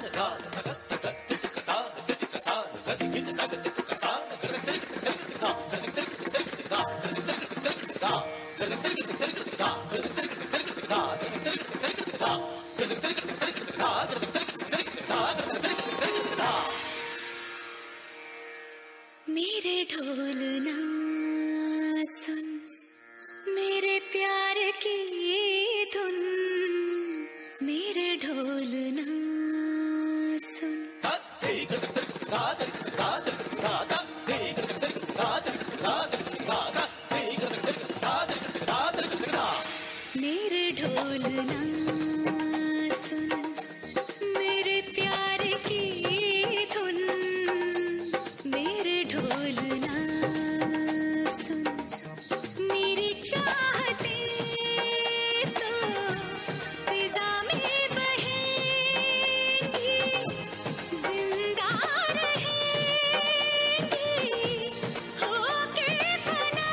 मेरे ढोल ना सुन, मेरे प्यार की धुन, मेरे ढोल ना सुन। मेरे ढोल ना सुन, मेरे प्यार की धुन, मेरे ढोल ना सुन। मेरी चाहते तो फिजा में बहेंगी, जिंदा रहेंगी होके फना।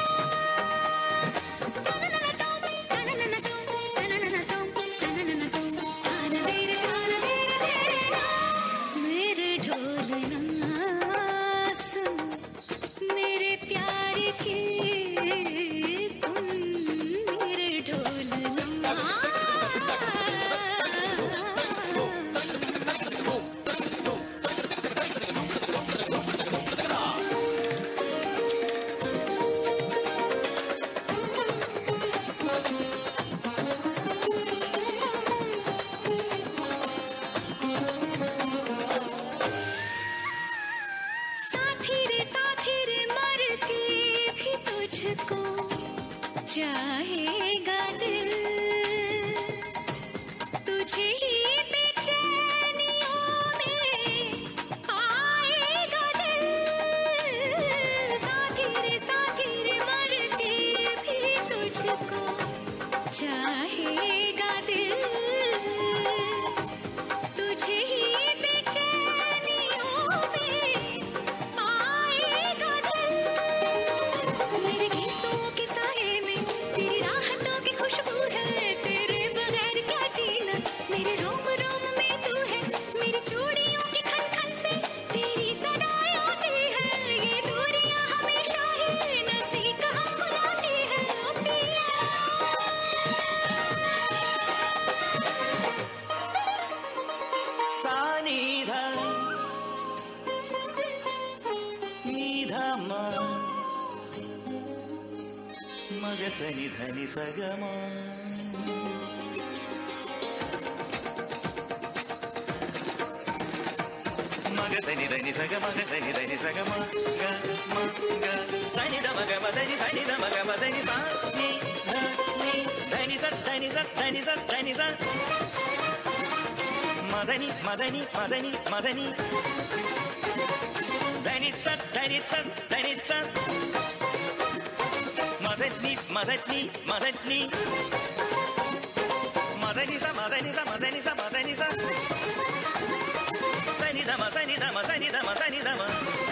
मेरे ढोल ना सुन, मेरे प्यार की धुन, मेरे ढोल ना। साथी रे मर के भी तुझको चाहेगा दिल, तुझे ही बेचैनियों में आएगा दिल। साथी रे मर के भी तुझको चाहेगा दिल, तुझे ही बेचैनियों में आएगा दिल। मेरे गीसों के साए में तेरी राहतों की खुशबू है, तेरे बगैर क्या जीना। मेरे रोम रोम में तू है, मेरी चूड़ियों की खन खन से तेरी सदाएं आती है। ये दूरियां हमेशा ही नजदीक हम बुलाती है। ओ पिया सानिधा निधमा मग सनि धनि सगमा मग सनि धनि सग मग सनि धनि सगमा ग म ग सनि ध मग म धनि सनि ध मग म धनि सा नि ध नि धनि स धनि स धनि स धनि स मदनी मदनी मदनी मदनी धनि स धनि स धनि स मदनी मदनी मदनी मदनी स मदनी स मदनी स मदनी स सनि ध म सनि ध म सनि ध म सनि ध म